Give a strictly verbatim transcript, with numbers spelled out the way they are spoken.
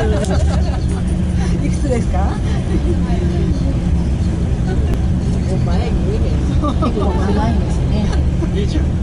いくつですか？ 結構長いですね。